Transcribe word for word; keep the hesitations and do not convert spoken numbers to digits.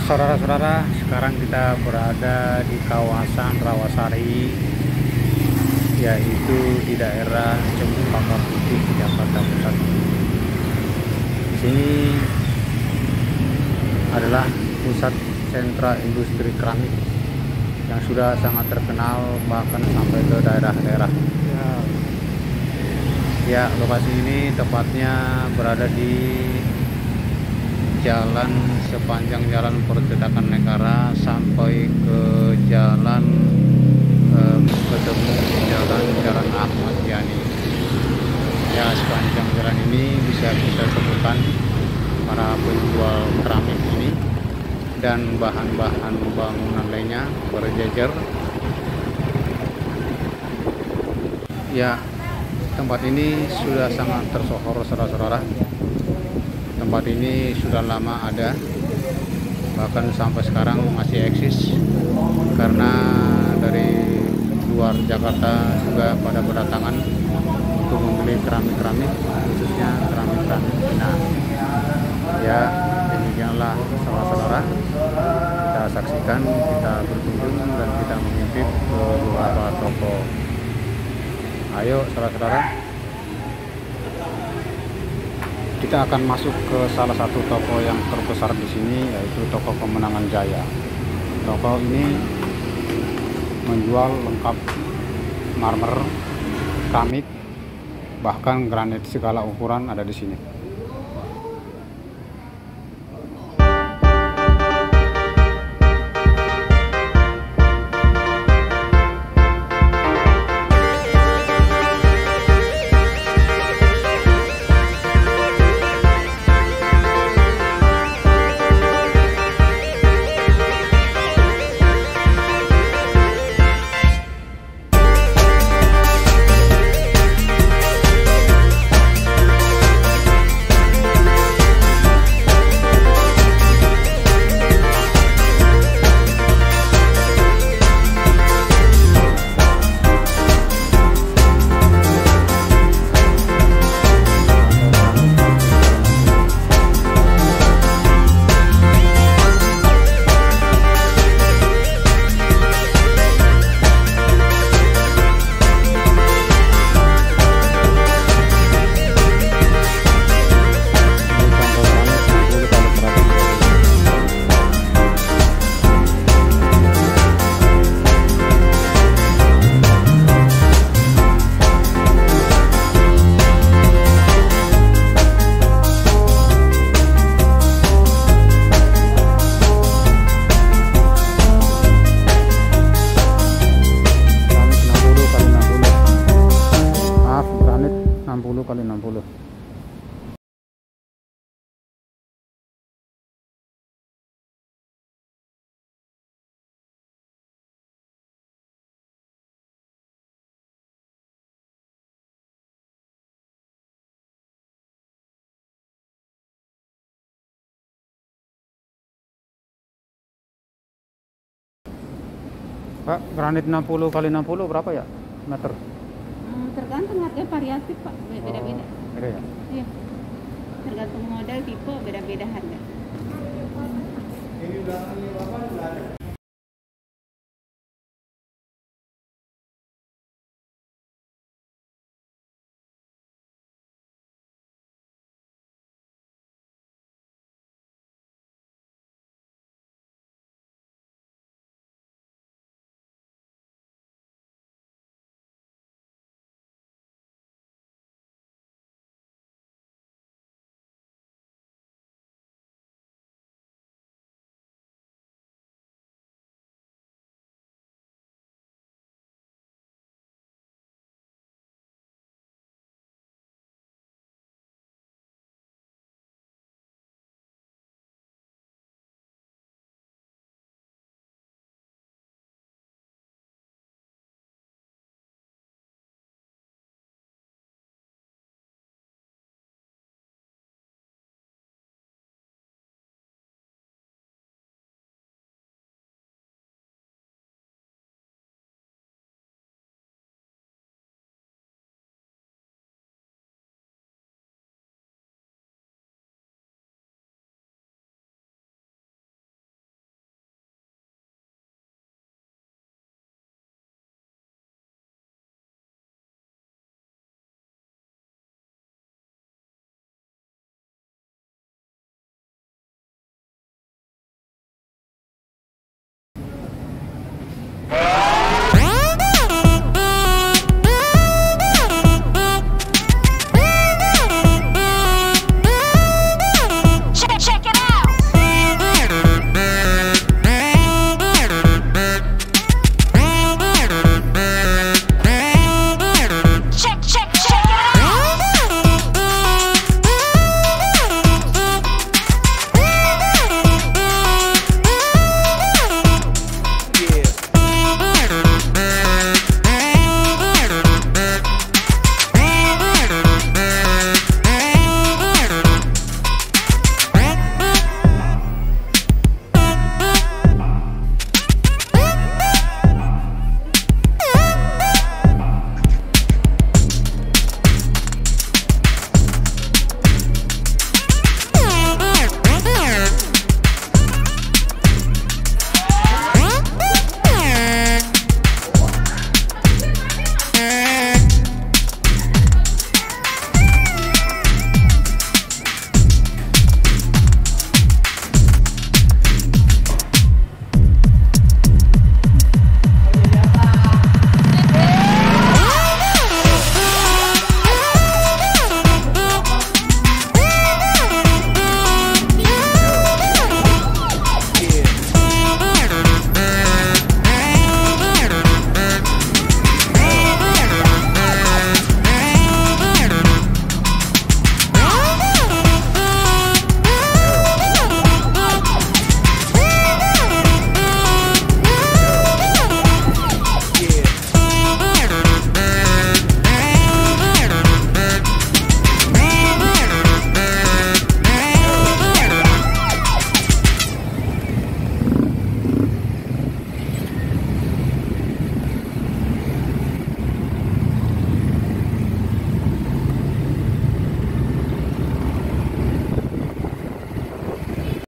Saudara-saudara, sekarang kita berada di kawasan Rawasari, yaitu di daerah Cempaka Putih, Jakarta Pusat. Di sini adalah pusat sentra industri keramik yang sudah sangat terkenal bahkan sampai ke daerah-daerah. Ya, ya lokasi ini tepatnya berada di jalan sepanjang jalan Percetakan Negara sampai ke jalan eh, ketemu jalan Jalan Ahmad Yani. Ya, sepanjang jalan ini bisa kita temukan para penjual keramik ini dan bahan-bahan bangunan lainnya berjejer. Ya, tempat ini sudah sangat tersohor, saudara-saudara. Tempat ini sudah lama ada, bahkan sampai sekarang masih eksis, karena dari luar Jakarta juga pada berdatangan untuk membeli keramik-keramik, khususnya keramik-keramik Cina. Ya, demikianlah saudara-saudara, kita saksikan, kita berkunjung dan kita mengintip ke beberapa toko. Ayo saudara-saudara, kita akan masuk ke salah satu toko yang terbesar di sini, yaitu toko Kemenangan Jaya. Toko ini menjual lengkap marmer, keramik, bahkan granit segala ukuran ada di sini. enam puluh kali enam puluh. Pak, granit enam puluh kali enam puluh berapa ya meter? Hmm, tergantung harga variatif, Pak. Beda-beda. Oh, beda ya? Iya. Tergantung model, tipe, beda-beda harga.